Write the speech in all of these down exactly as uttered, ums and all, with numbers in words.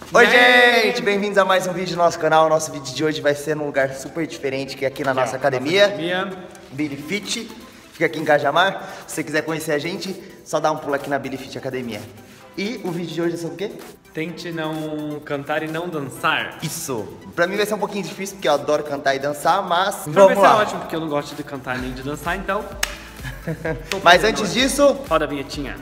Oi gente, bem-vindos a mais um vídeo do nosso canal. O nosso vídeo de hoje vai ser num lugar super diferente, que é aqui na nossa academia, academia. Billy Fit, fica aqui em Cajamar. Se você quiser conhecer a gente, só dá um pulo aqui na Billy Fit Academia. E o vídeo de hoje é sobre o quê? Tente não cantar e não dançar. Isso, pra mim vai ser um pouquinho difícil, porque eu adoro cantar e dançar, mas pra vamos vai lá. ser ótimo, porque eu não gosto de cantar nem de dançar, então... Mas antes disso... Roda a vinhetinha.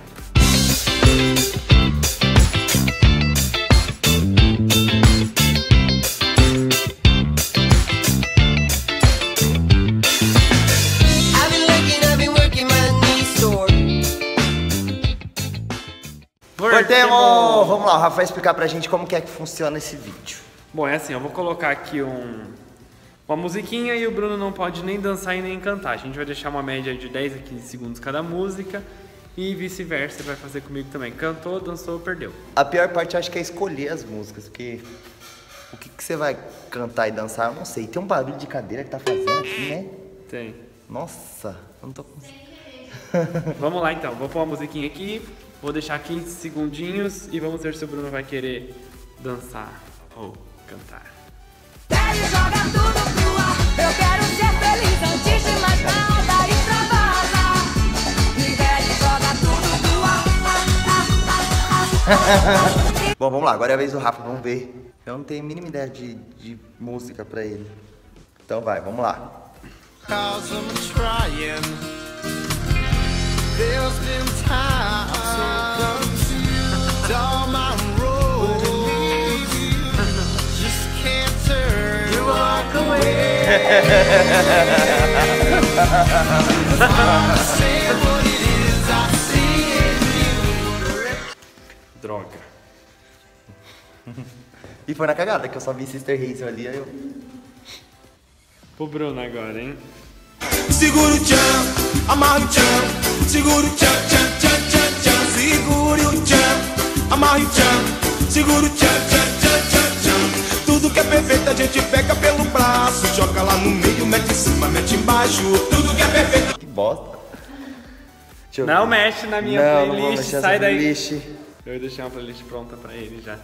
Cortemos! Vamos lá, o Rafa vai explicar pra gente como que é que funciona esse vídeo. Bom, é assim, eu vou colocar aqui um, uma musiquinha e o Bruno não pode nem dançar e nem cantar. A gente vai deixar uma média de dez a quinze segundos cada música e vice-versa, vai fazer comigo também. Cantou, dançou, perdeu. A pior parte eu acho que é escolher as músicas, porque o que, que você vai cantar e dançar, eu não sei. Tem um barulho de cadeira que tá fazendo aqui, né? Tem. Nossa, eu não tô conseguindo. Vamos lá então, vou pôr uma musiquinha aqui. Vou deixar quinze segundinhos e vamos ver se o Bruno vai querer dançar ou cantar. Ele joga tudo pro ar, eu quero ser feliz antes de mais nada e extravasa. Ele joga tudo pro ar. Bom, vamos lá, agora é a vez do Rafa, vamos ver. Eu não tenho a mínima ideia de, de música pra ele. Então vai, vamos lá. There's been time down my road, just can't turn you walk away. Droga. E foi na cagada que eu só vi Sister Hazel ali, aí eu... Pro Bruno agora, hein? Segura o tchan, amarra o tchan. Segura o tchan, tchan, tchan, tchan, tchan. Segure o tchan, amarre o tchan. Segura o tchan, tchan, tchan, tchan, tchan. Tudo que é perfeito a gente pega pelo braço. Joga lá no meio, mete em cima, mete embaixo. Tudo que é perfeito. Que bosta. Deixa eu Não ver. mexe na minha não, playlist, não vou mexer sai daí. Playlist. Eu deixei uma playlist pronta pra ele já.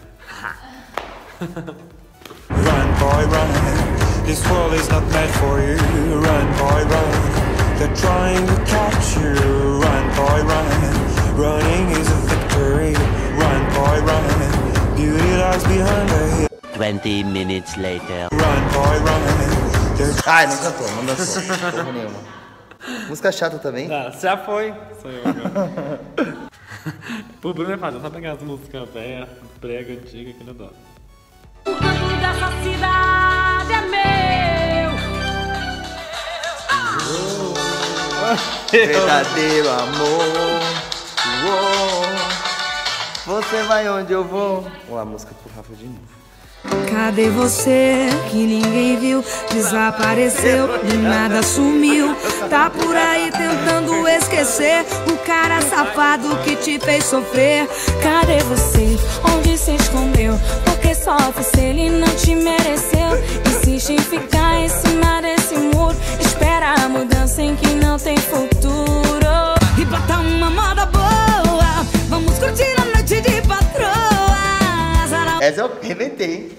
Run, boy, run. This world is not meant for you. Run, boy, run. They're trying to catch you. Run, boy, run. Running is a victory. Run, boy, run. Beauty lies behind the hill. twenty minutes later. Run, boy, run. Ai, não cantou, não dançou. Porra nenhuma. Música chata também. Tá, já foi. Sou eu agora. Pro Bruno é fácil, é só pegar as músicas velhas, brega, antiga, que não dá. O canto dessa cidade é meu. Verdadeiro amor. Uou. Você vai onde eu vou. Vamos lá, a música pro Rafa de novo. Cadê você que ninguém viu? Desapareceu, do nada sumiu. Tá por aí tentando esquecer o cara safado que te fez sofrer. Cadê você? Onde se escondeu? Porque sofre se ele não te mereceu. Insiste em ficar em cima desse muro. Espera a mudança em que não tem futuro. E bota uma moda boa. Vamos curtir a noite de patroa. Essa eu reventei, hein?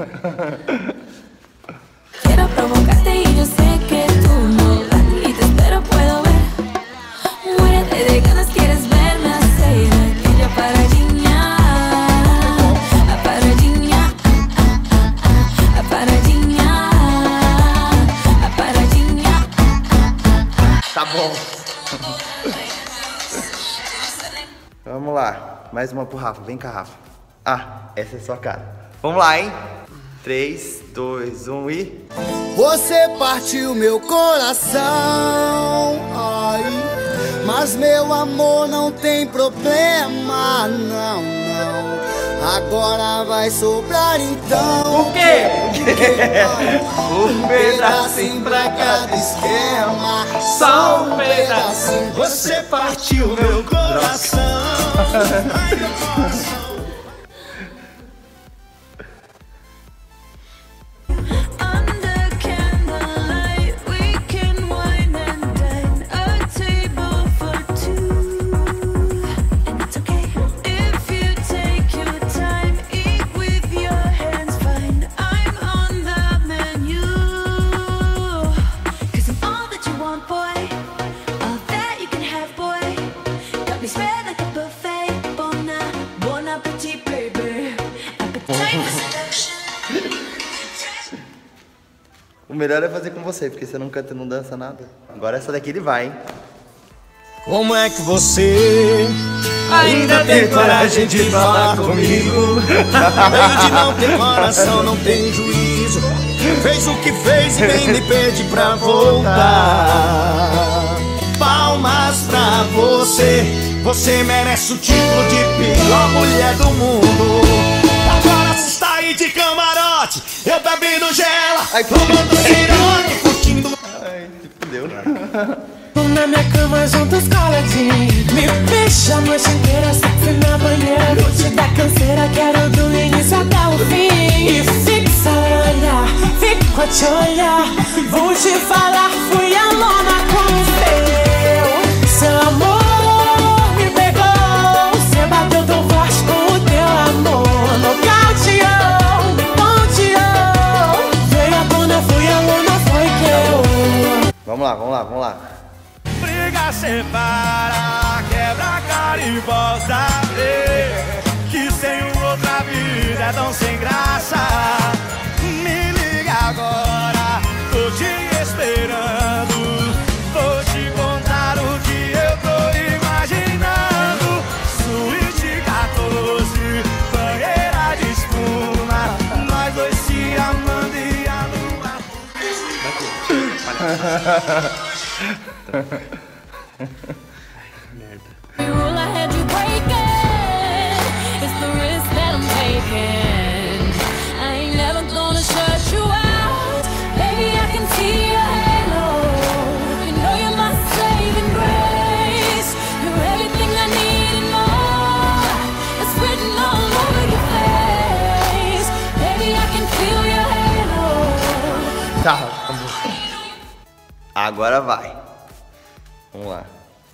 Quiero provocarte y yo sé que tú no vas y te espero, puedo ver. Muérete de ganas, quieres verme hacer aquella paradinha. A paradinha, a paradinha, a paradinha. Tá bom. Vamos lá, mais uma pro Rafa, vem cá, Rafa. Ah, essa é a sua cara. Vamos lá, hein? três, dois, um e... Você partiu meu coração, ai, mas meu amor não tem problema, não, não. Agora vai sobrar então. O quê? Um pedacinho pra cada esquema, só um pedacinho. Você partiu meu coração. Ai, meu coração. With you O melhor é fazer com você, porque você não canta e não dança nada. Agora essa daqui ele vai, hein? Como é que você ainda tem coragem de falar comigo? Meio de não ter coração, não tem juízo. Fez o que fez e vem me pede pra voltar. Palmas pra você, você merece o título de pior mulher do mundo. Agora você está aí de camarote, eu bebendo gela, tomando ciroque, curtindo. Ai, se fudeu. Na minha cama juntos coladinhos, me deixa a noite inteira, sexy na banheira. Vou te dar canseira, quero do início até o fim. E fixa a olhar, fico a te olhar. Vou te falar, fui a lona com o seu. Seu amor me pegou, cê bateu tão forte com o teu amor. Nocauteou, me ponteou. Veio a dona, fui a lona, foi que eu. Vamos lá, vamos lá, vamos lá. Briga, separa, quebra a cara e volta a ver que sem outra vida é tão sem graça. Me liga agora, tô te esperando. Vou te contar o que eu tô imaginando. Suíte quatorze, banheira de espuma, nós dois se amando e a lua. The rule I had you breaking, it's the risk that I'm taking. I ain't never gonna shut you out. Baby, I can see your halo. You know you're my saving grace. You're everything I need and more. It's written all over your face. Baby, I can feel your halo. Tá, acabou. Agora vai. Vamos lá.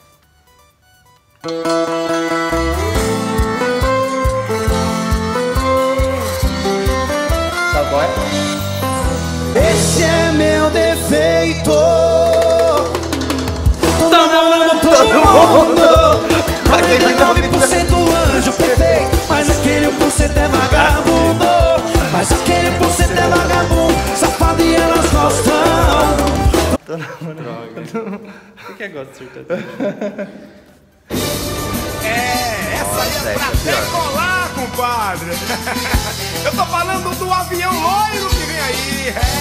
Sabe qual é? Esse é meu defeito. Tô namorando todo mundo. Aquele nove por cento anjo perfeito, mas aquele um por cento é vagabundo. Mas aquele um por cento é vagabundo, safado e elas gostam. Droga. Por que gosta de sertanejo? É, essa aí é pra decolar, compadre. Eu tô falando do avião loiro que vem aí. É.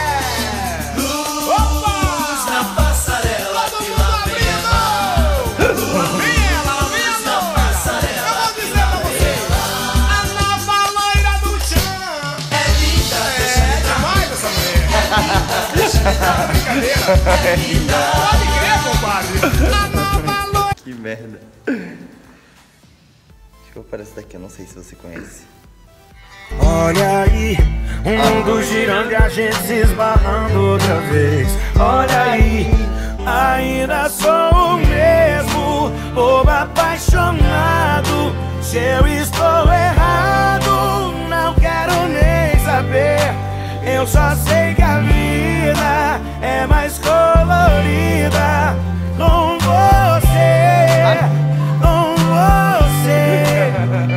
Opa! Na passarela, todo mundo abrindo. Vem ela, vem a loira. Eu vou dizer pra você, a nova loira do chão. É linda, é demais essa mulher. Brincadeira. É linda. Pode crer, compadre. A nova loira. Que merda. Deixa eu parar essa daqui, eu não sei se você conhece. Olha aí, o mundo girando e a gente se esbarrando outra vez. Olha aí, ainda sou o mesmo, bobo apaixonado. Se eu estou errado, não quero nem saber. Eu só sei que a vida é mais colorida com você, com você.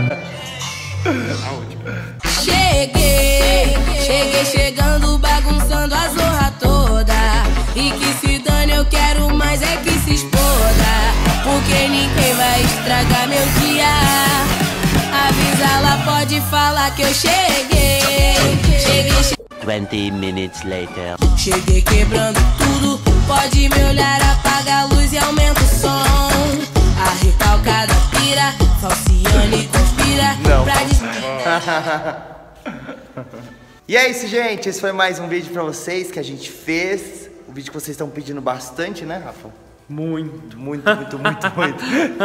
Cheguei, cheguei chegando, bagunçando a zorra toda. E que se dane, eu quero mais é que se exploda. Porque ninguém vai estragar meu dia. Avisa, ela pode falar que eu cheguei. Cheguei, cheguei. twenty minutes later. Cheguei quebrando tudo. Pode me olhar, apaga a luz e aumenta o som. A recalcada pira, Falciane conspira. Não. Pra des... E é isso, gente. Esse foi mais um vídeo pra vocês que a gente fez. O vídeo que vocês estão pedindo bastante, né, Rafa? Muito. Muito, muito, muito, muito.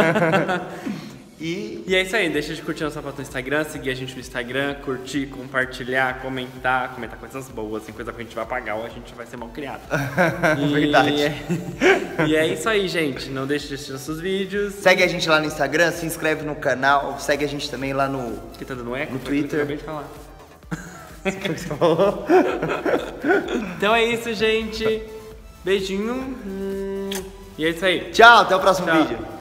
E... E é isso aí, deixa de curtir nossa foto no Instagram, seguir a gente no Instagram, curtir, compartilhar, comentar, comentar coisas boas, assim, coisa que a gente vai pagar ou a gente vai ser mal criado. E Verdade. É... E é isso aí, gente. Não deixe de assistir nossos vídeos. Segue a gente lá no Instagram, se inscreve no canal, segue a gente também lá no... Que tá dando eco? No Foi aquilo que eu Twitter. acabei de falar. Então é isso, gente. Beijinho. Hum, E é isso aí. Tchau, até o próximo Tchau. vídeo.